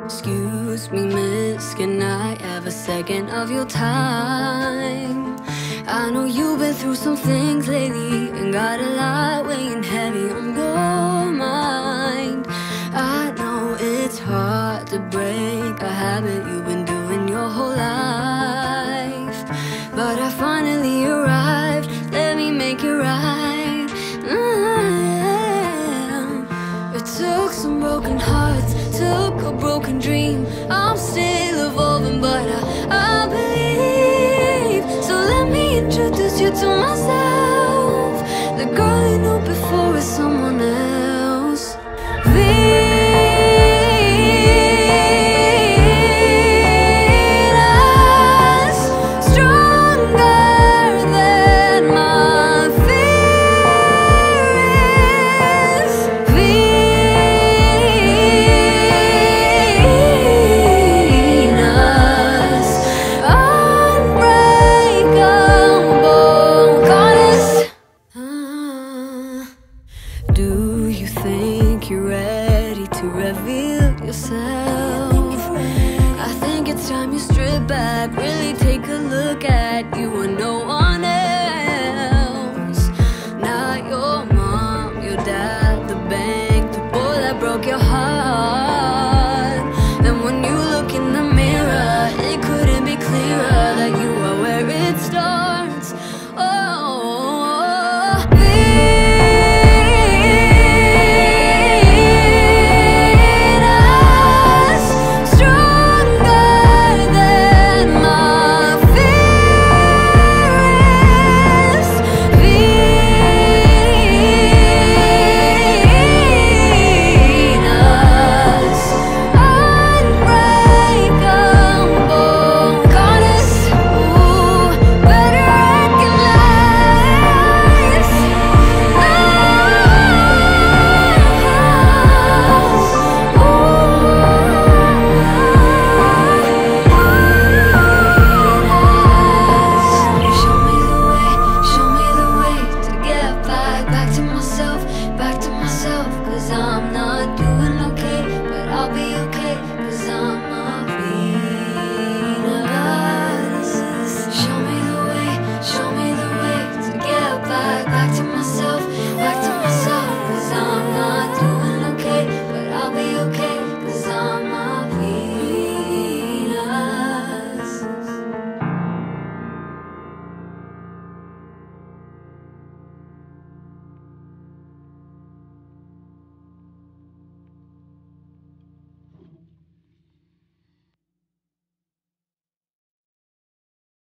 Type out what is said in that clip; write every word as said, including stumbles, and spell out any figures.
Excuse me, miss, can I have a second of your time? I know you've been through some things lately and got a lot weighing heavy on your mind. I know it's hard to break a habit you've been doing your whole life, but I finally arrived, let me make it right. mm-hmm. It took some broken hearts, took a broken dream. I'm still evolving, but I, I believe. So let me introduce you to myself. The girl you knew before is someone else. Venus, stronger than my fears. Venus, unbreakable goddess. Uh, Do you think you're ready to reveal yourself? I think it's time you strip back, really take a look at you and no one else. Not your mom, your dad, the bank, the boy that broke your heart. And when you look in the mirror, it couldn't be clearer.